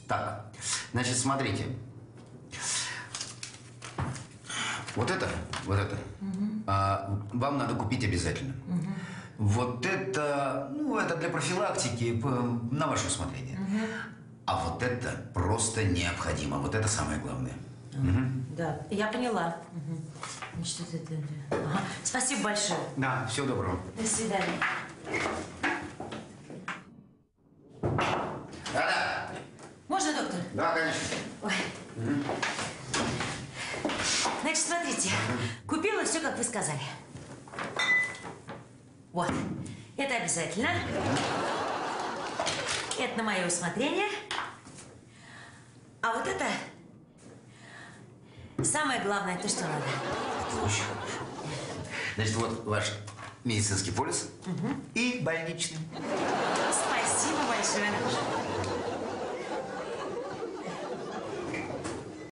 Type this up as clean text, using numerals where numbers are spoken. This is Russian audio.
Так, значит, смотрите. Вот это, вам надо купить обязательно. Вот это, ну, это для профилактики, на ваше усмотрение. А вот это просто необходимо. Вот это самое главное. Да, я поняла. Значит, это... Ага. Спасибо большое. Да, всего доброго. До свидания. Да-да. Можно, доктор? Да, конечно. Ой. Значит, смотрите. Купила все, как вы сказали. Вот. Это обязательно. Это на мое усмотрение. А вот это самое главное, то, что надо. Это очень хорошо. Значит, вот ваш медицинский полис и больничный. Спасибо большое.